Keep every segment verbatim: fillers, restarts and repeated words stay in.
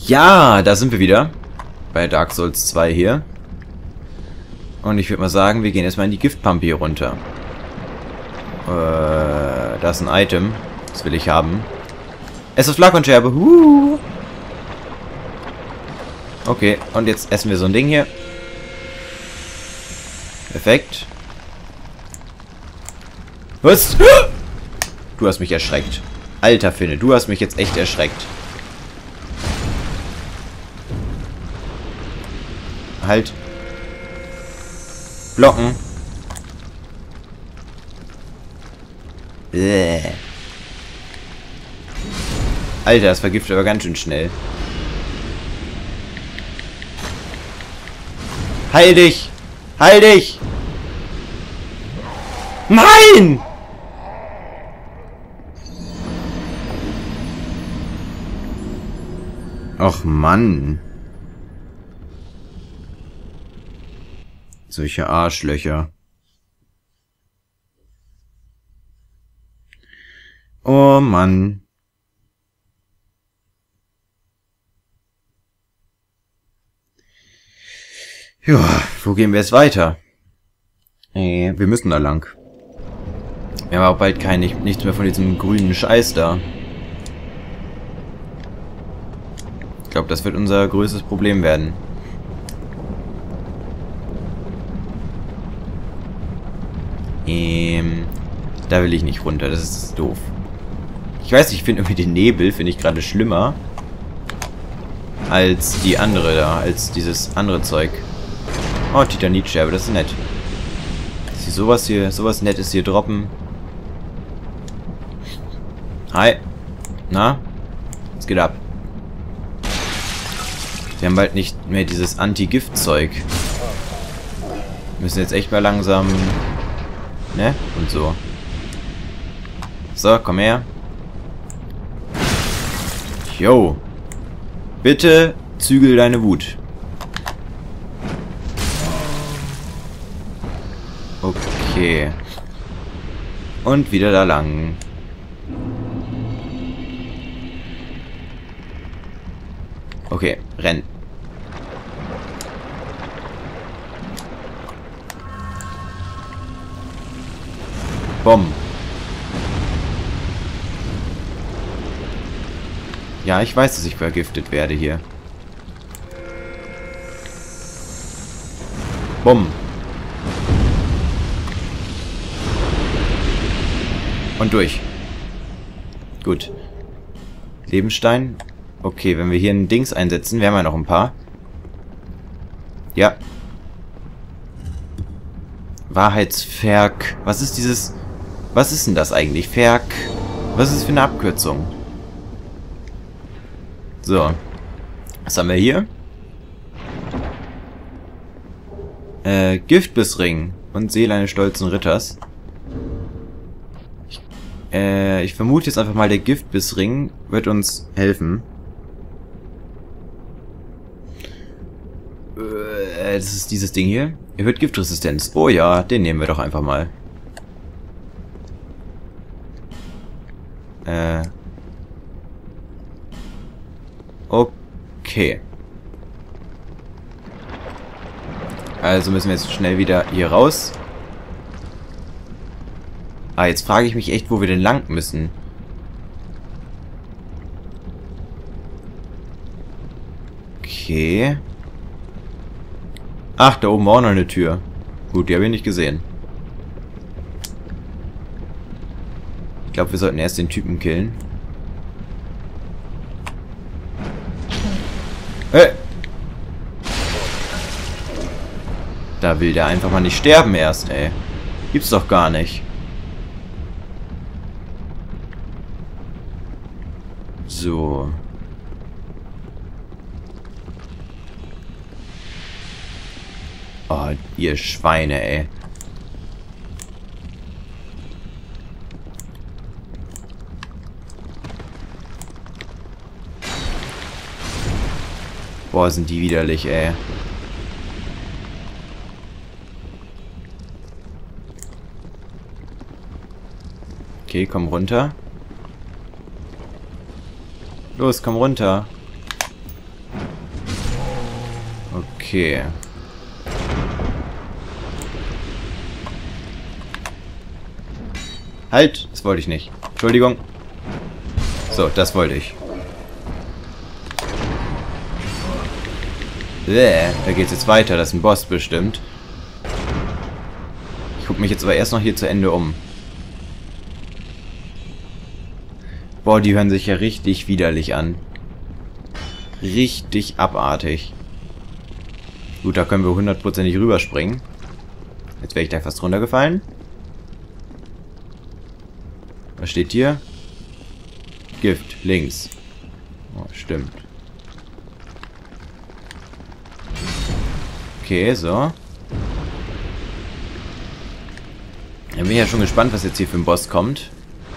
Ja, da sind wir wieder. Bei Dark Souls zwei hier. Und ich würde mal sagen, wir gehen erstmal in die Giftpampe hier runter. Äh, da ist ein Item. Das will ich haben. Es ist Flak-und-Scherbe. Huh. Okay, und jetzt essen wir so ein Ding hier. Perfekt. Was? Du hast mich erschreckt. Alter Finne, du hast mich jetzt echt erschreckt. Halt. Blocken. Bäh. Alter, das vergiftet aber ganz schön schnell. Heil dich! Heil dich! Nein! Och Mann. Solche Arschlöcher. Oh Mann. Ja, wo gehen wir jetzt weiter? Äh, wir müssen da lang. Wir haben auch bald kein, nichts mehr von diesem grünen Scheiß da. Ich glaube, das wird unser größtes Problem werden. Ähm, da will ich nicht runter, das ist doof. Ich weiß nicht, ich finde irgendwie den Nebel, finde ich gerade schlimmer. Als die andere da, als dieses andere Zeug. Oh, Titanitscherbe, das ist nett. Dass sie sowas hier, sowas Nettes hier droppen. Hi. Na? Was geht ab? Wir haben bald nicht mehr dieses Anti-Gift-Zeug. Müssen jetzt echt mal langsam... Ne? Und so. So, komm her. Yo. Bitte zügel deine Wut. Okay. Und wieder da lang. Okay, renn. Bomb. Ja, ich weiß, dass ich vergiftet werde hier. Bumm. Und durch. Gut. Lebensstein. Okay, wenn wir hier ein Dings einsetzen, wir haben ja noch ein paar. Ja. Wahrheitsferk. Was ist dieses... Was ist denn das eigentlich? Ferk. Was ist das für eine Abkürzung? So. Was haben wir hier? Äh, Giftbissring und Seele eines stolzen Ritters. Ich, äh, ich vermute jetzt einfach mal, der Giftbissring wird uns helfen. Äh, das ist dieses Ding hier. Erhöht Giftresistenz. Oh ja, den nehmen wir doch einfach mal. Äh. Okay. Also müssen wir jetzt schnell wieder hier raus. Ah, jetzt frage ich mich echt, wo wir denn lang müssen. Okay. Ach, da oben war auch noch eine Tür. Gut, die habe ich nicht gesehen. Ich glaube, wir sollten erst den Typen killen. Hey! Da will der einfach mal nicht sterben erst, ey. Gibt's doch gar nicht. So. Oh, ihr Schweine, ey. Boah, sind die widerlich, ey. Okay, komm runter. Los, komm runter. Okay. Halt! Das wollte ich nicht. Entschuldigung. So, das wollte ich. Bäh, da geht's jetzt weiter. Das ist ein Boss bestimmt. Ich gucke mich jetzt aber erst noch hier zu Ende um. Boah, die hören sich ja richtig widerlich an. Richtig abartig. Gut, da können wir hundertprozentig rüberspringen. Jetzt wäre ich da fast runtergefallen. Was steht hier? Gift, links. Oh, stimmt. Okay, so. Dann bin ich ja schon gespannt, was jetzt hier für ein Boss kommt.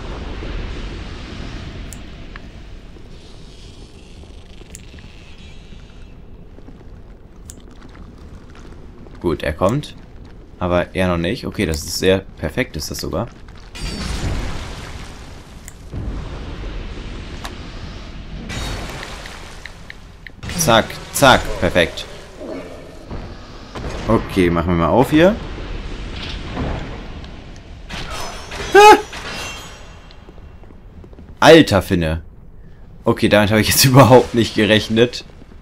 Gut, er kommt. Aber er noch nicht. Okay, das ist sehr perfekt, ist das sogar. Zack, zack, perfekt. Okay, machen wir mal auf hier. Ah! Alter Finne. Okay, damit habe ich jetzt überhaupt nicht gerechnet.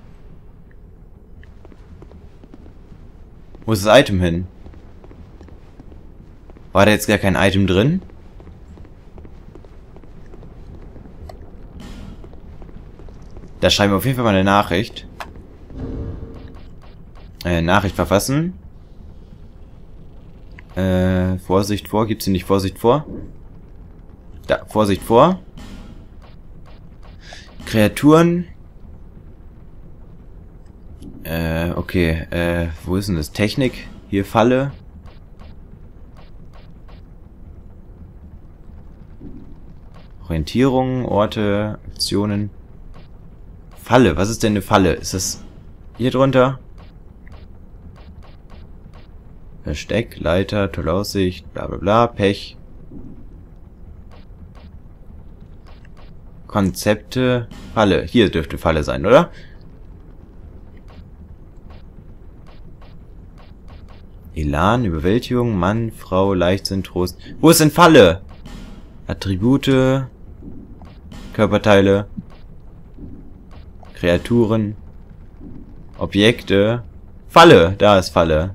Wo ist das Item hin? War da jetzt gar kein Item drin? Da schreiben wir auf jeden Fall mal eine Nachricht. Äh, Nachricht verfassen. Äh, Vorsicht vor. Gibt's hier nicht Vorsicht vor? Da, Vorsicht vor. Kreaturen. Äh, okay. Äh, wo ist denn das? Technik. Hier Falle. Orientierung, Orte, Aktionen. Falle. Was ist denn eine Falle? Ist das hier drunter? Versteck, Leiter, tolle Aussicht, bla bla bla, Pech. Konzepte, Falle. Hier dürfte Falle sein, oder? Elan, Überwältigung, Mann, Frau, Leichtsinn, Trost. Wo ist denn Falle? Attribute, Körperteile, Kreaturen, Objekte. Falle, da ist Falle.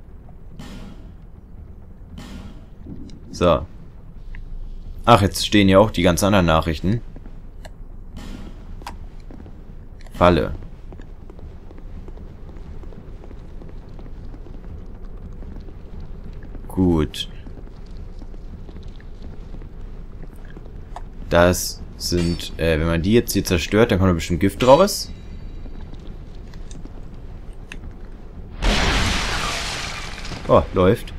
So. Ach, jetzt stehen ja auch die ganz anderen Nachrichten. Falle. Gut. Das sind, äh, wenn man die jetzt hier zerstört, dann kommt da bestimmt Gift raus. Oh, läuft.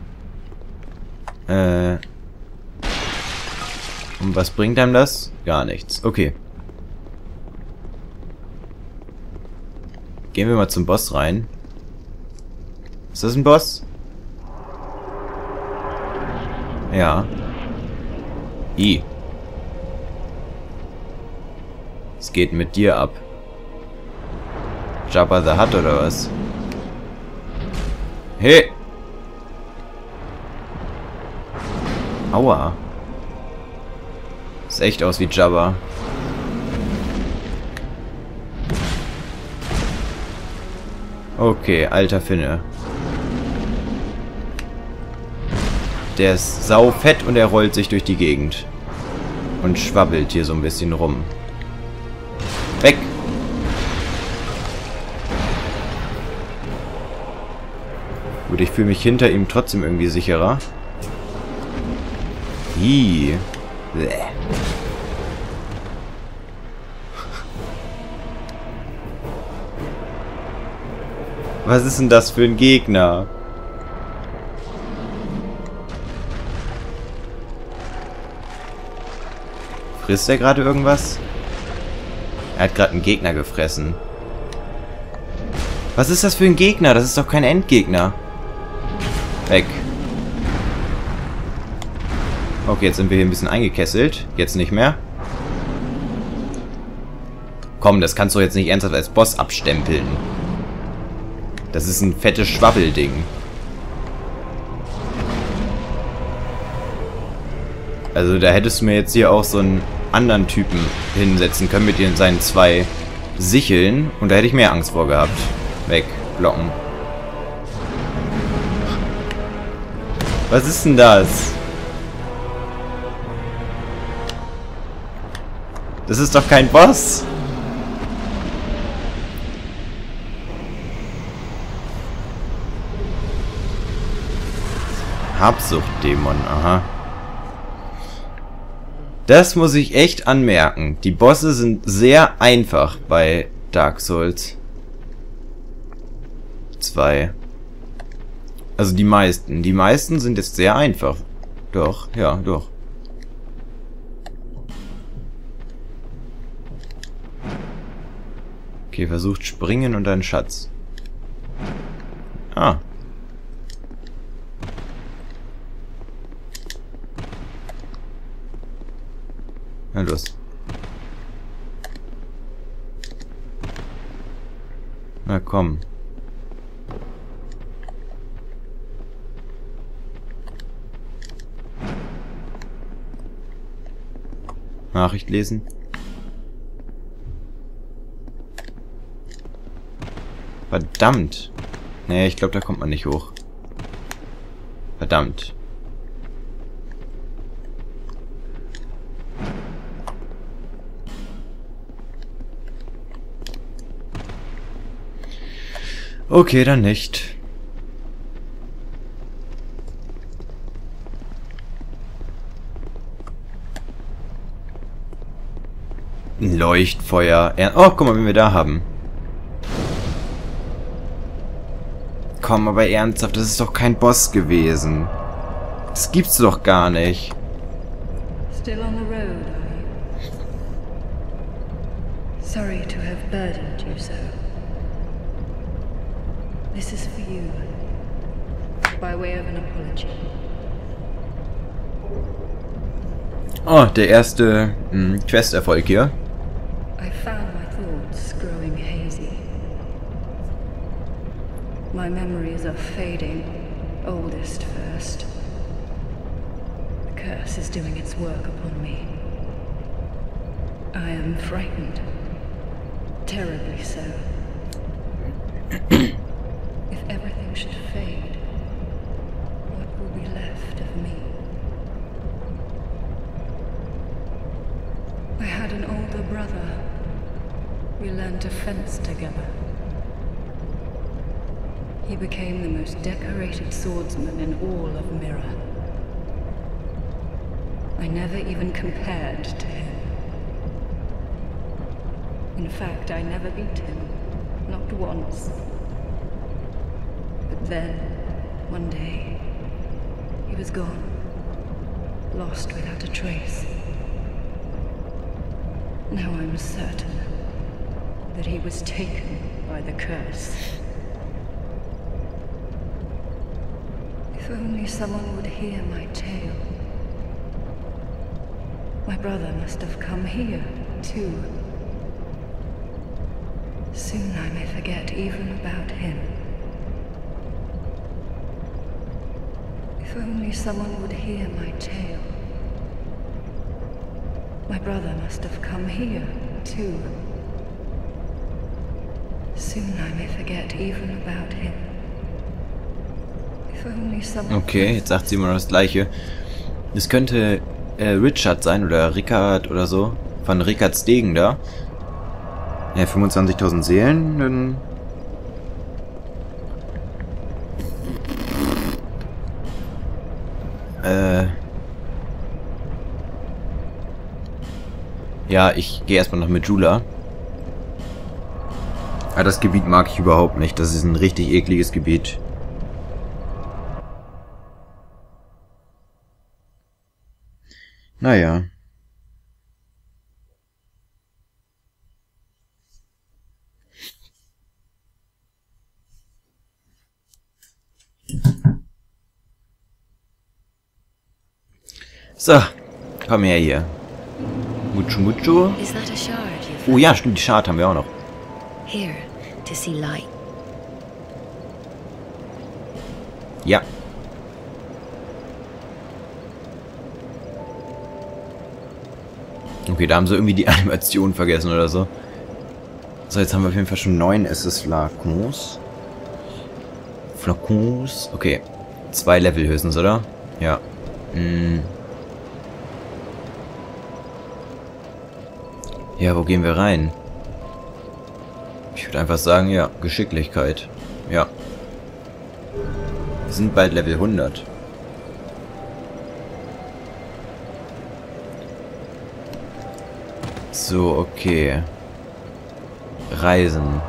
Äh. Und was bringt einem das? Gar nichts. Okay. Gehen wir mal zum Boss rein. Ist das ein Boss? Ja. I. Es geht mit dir ab. Jabba the Hutt oder was? Hey! Aua. Sieht echt aus wie Jabba. Okay, alter Finne. Der ist saufett und er rollt sich durch die Gegend. Und schwabbelt hier so ein bisschen rum. Weg! Gut, ich fühle mich hinter ihm trotzdem irgendwie sicherer. Ih. Bäh. Was ist denn das für ein Gegner? Frisst er gerade irgendwas? Er hat gerade einen Gegner gefressen. Was ist das für ein Gegner? Das ist doch kein Endgegner. Weg. Okay, jetzt sind wir hier ein bisschen eingekesselt. Jetzt nicht mehr. Komm, das kannst du jetzt nicht ernsthaft als Boss abstempeln. Das ist ein fettes Schwabbelding. Also da hättest du mir jetzt hier auch so einen anderen Typen hinsetzen können mit ihren seinen zwei Sicheln. Und da hätte ich mehr Angst vor gehabt. Weg, blocken. Was ist denn das? Das ist doch kein Boss. Habsuchtdämon, aha. Das muss ich echt anmerken. Die Bosse sind sehr einfach bei Dark Souls zwei. Also die meisten. Die meisten sind jetzt sehr einfach. Doch, ja, doch. Okay, versucht springen und dann Schatz. Ah. Na los. Na komm. Nachricht lesen. Verdammt. Nee, ich glaube, da kommt man nicht hoch. Verdammt. Okay, dann nicht. Ein Leuchtfeuer. Oh, guck mal, wen wir da haben. Komm, aber ernsthaft, das ist doch kein Boss gewesen. Das gibt's doch gar nicht. Still on the road, are you? Sorry to have burdened you so. This is for you, by way of an apology. Oh, der erste mh, Quest-Erfolg hier. I found my thoughts growing hazy. My memories are fading, oldest first. The curse is doing its work upon me. I am frightened, terribly so. If everything should fade, what will be left of me? I had an older brother. We learned to fence together. He became the most decorated swordsman in all of Mirror. I never even compared to him. In fact, I never beat him, not once. But then, one day, he was gone, lost without a trace. Now I'm certain that he was taken by the curse. If only someone would hear my tale. My brother must have come here, too. Soon I may forget even about him. If only someone would hear my tale. My brother must have come here, too. Soon I may forget even about him. If only someone... Okay, jetzt sagt sie immer das Gleiche. Es könnte äh, Richard sein oder Rickard oder so. Von Rickards Degen da. Ja, fünfundzwanzigtausend Seelen, dann... Äh... Ja, ich gehe erstmal noch mit Jula. Aber das Gebiet mag ich überhaupt nicht. Das ist ein richtig ekliges Gebiet. Naja. So, komm her hier. Mucho Mucho. Oh ja, stimmt, die Shard haben wir auch noch. Here, to see light. Ja. Okay, da haben sie irgendwie die Animation vergessen oder so. So, jetzt haben wir auf jeden Fall schon neun S S-Flakons. Flakons. Okay. Zwei Level höchstens, oder? Ja. Hm. Ja, wo gehen wir rein? Ich würde einfach sagen, ja, Geschicklichkeit. Ja. Wir sind bald Level hundert. So, okay. Reisen.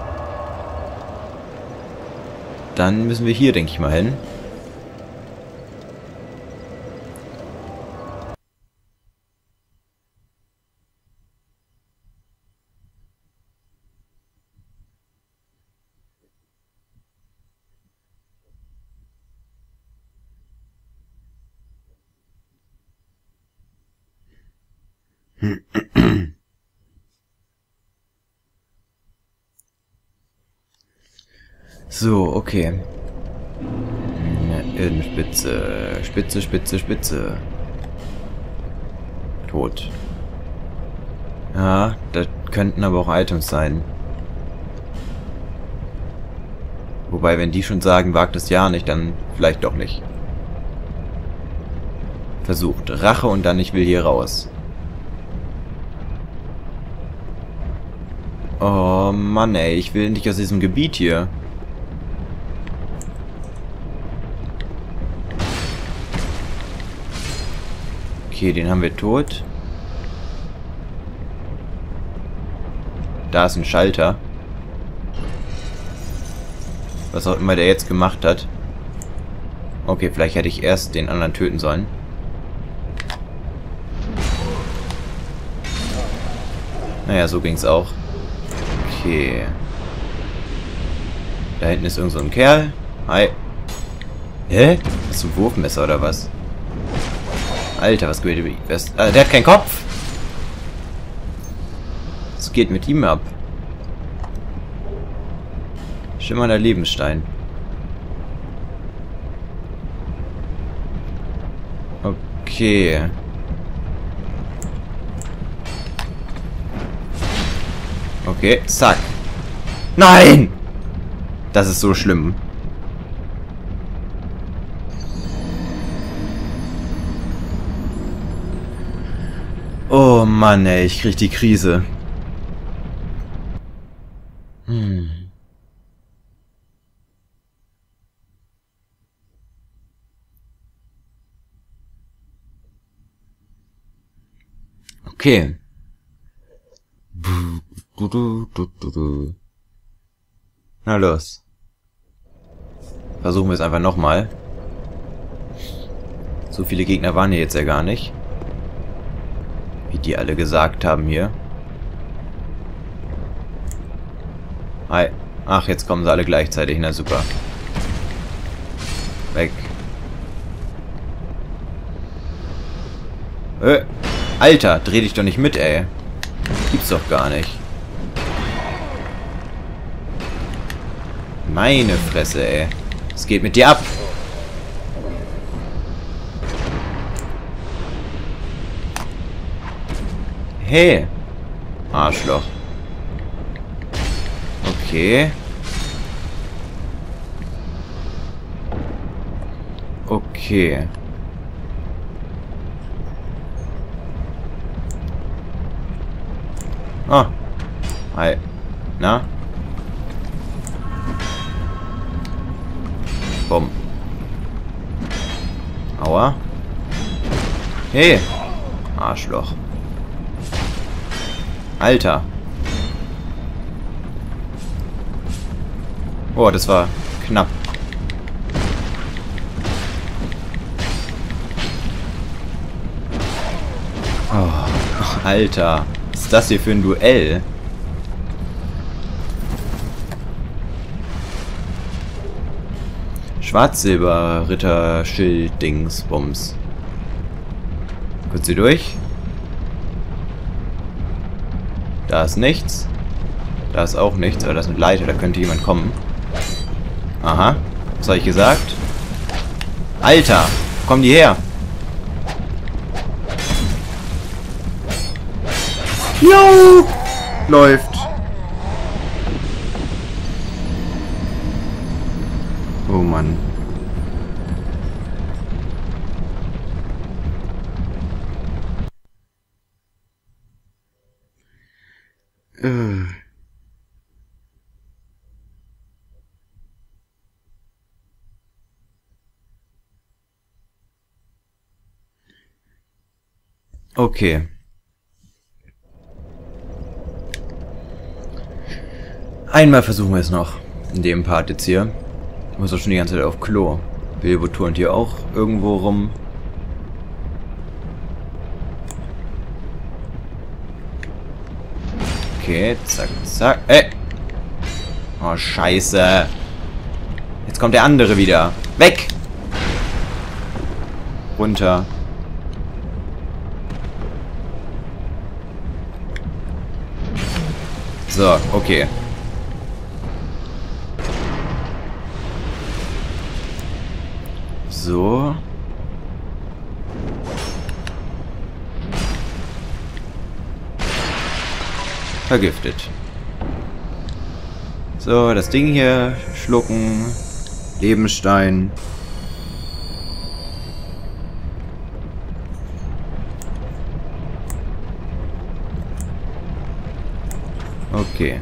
Dann müssen wir hier, denke ich mal, hin. So, okay. Spitze, Spitze, Spitze, Spitze. Tot. Ja, das könnten aber auch Items sein. Wobei, wenn die schon sagen, wagt es ja nicht, dann vielleicht doch nicht. Versucht. Rache und dann ich will hier raus. Oh Mann, ey, ich will nicht aus diesem Gebiet hier. Okay, den haben wir tot. Da ist ein Schalter. Was auch immer der jetzt gemacht hat. Okay, vielleicht hätte ich erst den anderen töten sollen. Naja, so ging's auch. Okay. Da hinten ist irgend so ein Kerl. Hi. Hä? Hast du ein Wurfmesser oder was? Alter, was geht was, ah, der hat keinen Kopf. Was geht mit ihm ab? Schimmernder Lebensstein. Okay. Okay, zack. Nein! Das ist so schlimm. Oh Mann, ey, ich krieg die Krise. Hm. Okay. Na los. Versuchen wir es einfach nochmal. So viele Gegner waren hier jetzt ja gar nicht. Wie die alle gesagt haben hier. Hi. Ach, jetzt kommen sie alle gleichzeitig. Na super. Weg. Äh, Alter, dreh dich doch nicht mit, ey. Gibt's doch gar nicht. Meine Fresse, ey. Was geht mit dir ab? Hey. Arschloch. Okay. Okay. Ah. Hi. Na? Bumm. Aua. Hey. Arschloch. Alter. Oh, das war knapp. Oh, Alter. Was ist das hier für ein Duell? Schwarz-Silber-Ritter-Schild-Dings-Bums. Kurz hier durch. Da ist nichts. Da ist auch nichts, aber da ist eine Leiter, da könnte jemand kommen. Aha. Was habe ich gesagt? Alter, wo kommen die her? Jo! Läuft. Oh Mann. Äh. Okay. Einmal versuchen wir es noch. In dem Part jetzt hier. Ich muss auch schon die ganze Zeit auf Klo. Bilbo turnt hier auch irgendwo rum. Okay, zack, zack. Ey! Oh, scheiße. Jetzt kommt der andere wieder. Weg! Runter. So, okay. So. Vergiftet. So, das Ding hier schlucken. Lebenstein. Okay.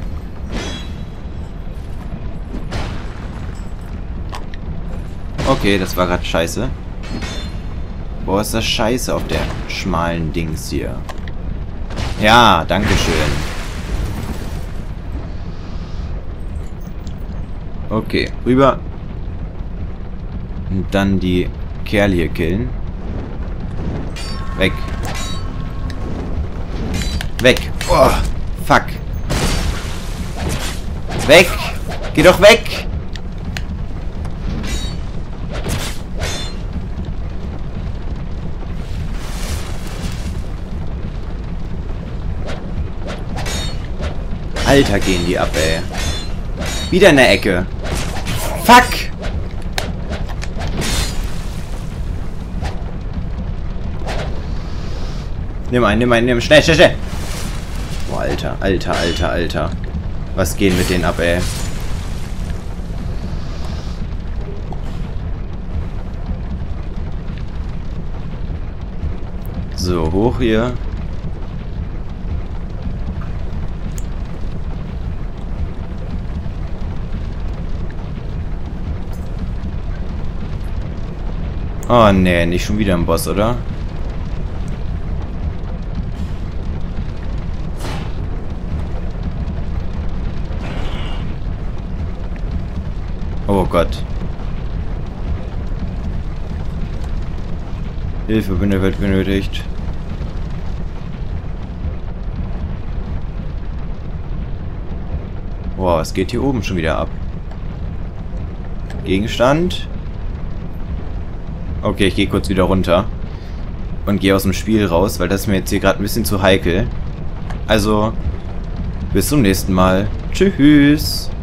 Okay, das war gerade scheiße. Boah, ist das scheiße auf der schmalen Dings hier. Ja, dankeschön. Okay, rüber. Und dann die Kerl hier killen. Weg. Weg. Oh, fuck. Weg. Geh doch weg. Alter, gehen die ab, ey. Wieder in der Ecke. Fuck! Nimm einen, nimm einen, nimm einen. Schnell, schnell, schnell! Boah, Alter, Alter, Alter, Alter. Was geht mit denen ab, ey? So, hoch hier. Oh nee, nicht schon wieder ein Boss, oder? Oh Gott. Hilfe wird benötigt. Boah, was geht hier oben schon wieder ab? Gegenstand. Okay, ich gehe kurz wieder runter. Und gehe aus dem Spiel raus, weil das ist mir jetzt hier gerade ein bisschen zu heikel. Also, bis zum nächsten Mal. Tschüss.